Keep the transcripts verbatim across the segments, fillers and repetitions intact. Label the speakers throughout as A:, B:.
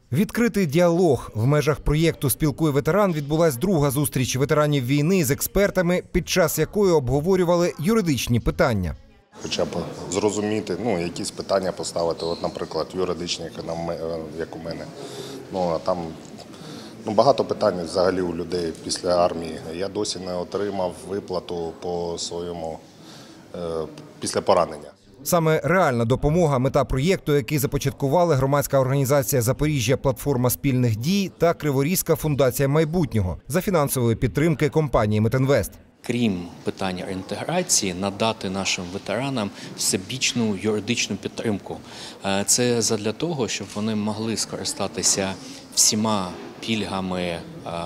A: Відкритий діалог. В межах проєкту «Спілкуй ветеран» відбулась друга зустріч ветеранів війни з експертами, під час якої обговорювали юридичні питання.
B: Хоча б зрозуміти, ну, якісь питання поставити, от, наприклад, юридичні, як у мене. Ну, а там ну, багато питань взагалі у людей після армії. Я досі не отримав виплату по своєму, е, після поранення.
A: Саме реальна допомога – мета проєкту, який започаткували громадська організація «Запоріжжя. Платформа спільних дій» та Криворізька фундація майбутнього за фінансової підтримки компанії «Метинвест».
C: Крім питання реінтеграції, надати нашим ветеранам всебічну юридичну підтримку. Це задля того, щоб вони могли скористатися всіма пільгами,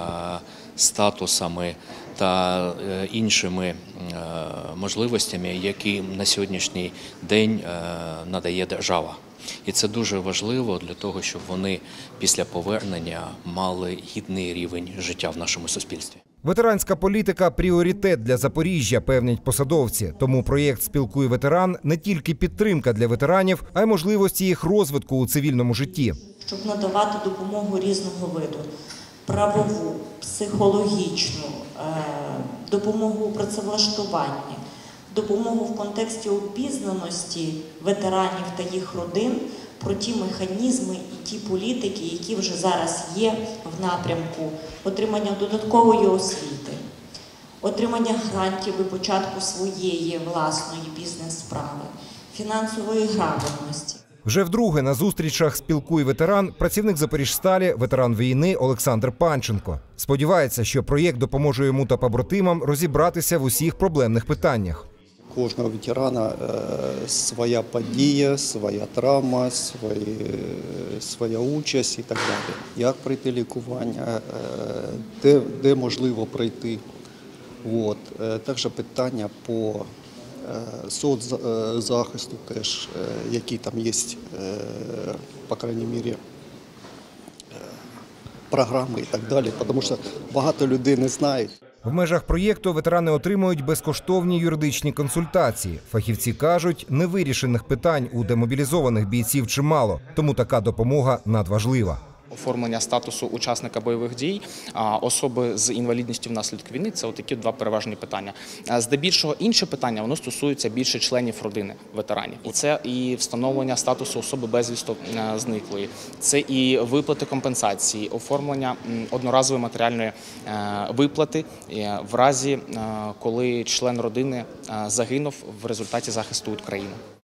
C: статусами та іншими можливостями, які на сьогоднішній день надає держава. І це дуже важливо для того, щоб вони після повернення мали гідний рівень життя в нашому суспільстві.
A: Ветеранська політика – пріоритет для Запоріжжя, певнять посадовці. Тому проєкт «Спілкуй ветеран» – не тільки підтримка для ветеранів, а й можливості їх розвитку у цивільному житті.
D: Щоб надавати допомогу різного виду – правову, психологічну, допомогу у працевлаштуванні, допомогу в контексті обізнаності ветеранів та їх родин про ті механізми і ті політики, які вже зараз є в напрямку отримання додаткової освіти, отримання грантів і початку своєї власної бізнес-справи, фінансової грамотності.
A: Вже вдруге на зустрічах «Спілкуй ветеран» працівник Запоріжсталі, ветеран війни Олександр Панченко. Сподівається, що проєкт допоможе йому та побратимам розібратися в усіх проблемних питаннях.
E: Кожного ветерана своя подія, своя травма, свої, своя участь і так далі. Як пройти лікування, де, де можливо пройти. От. Також питання по соцзахисту теж, які там є, по крайній мірі, програми і так далі, тому що багато людей не знають.
A: В межах проєкту ветерани отримують безкоштовні юридичні консультації. Фахівці кажуть, невирішених питань у демобілізованих бійців чимало, тому така допомога надважлива.
F: Оформлення статусу учасника бойових дій, особи з інвалідністю внаслідок війни – це такі два переважні питання. Здебільшого інше питання, воно стосується більше членів родини ветеранів. І це і встановлення статусу особи безвісти зниклої, це і виплати компенсації, оформлення одноразової матеріальної виплати в разі, коли член родини загинув в результаті захисту України.